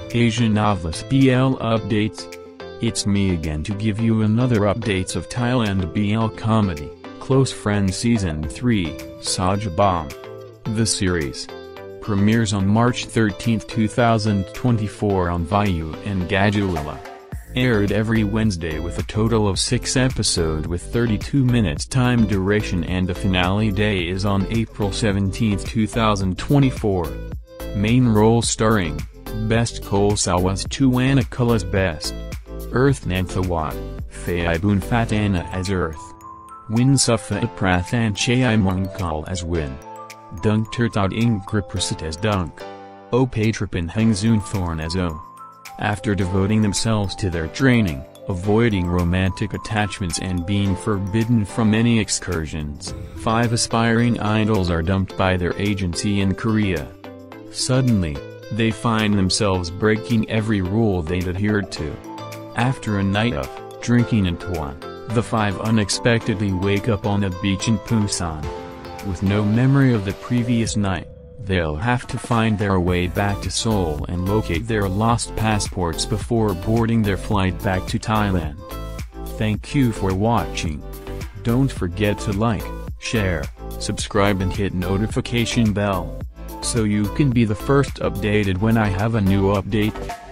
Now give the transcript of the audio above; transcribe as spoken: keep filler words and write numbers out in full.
Asia Novelist B L updates. It's me again to give you another updates of Thailand B L comedy, Close Friends Season three, Sajabam. The series premieres on March thirteenth two thousand twenty-four on Viu and Gajulala. Aired every Wednesday with a total of six episodes with thirty-two minutes time duration, and the finale day is on April seventeenth two thousand twenty-four. Main role starring Best Kolsawas Tuanakulas Best Earth Nanthawat, Faibun Fatana as Earth, Win Sufa Prathan Chai Munkal as Win, Dunk Turtad Ingriprasit as Dunk, O Patrapin Hengzun Thorn as O. After devoting themselves to their training, avoiding romantic attachments and being forbidden from any excursions, five aspiring idols are dumped by their agency in Korea. Suddenly, they find themselves breaking every rule they'd adhered to. After a night of drinking and tuan, the five unexpectedly wake up on a beach in Busan. With no memory of the previous night, they'll have to find their way back to Seoul and locate their lost passports before boarding their flight back to Thailand. Thank you for watching. Don't forget to like, share, subscribe and hit notification bell, so you can be the first updated when I have a new update.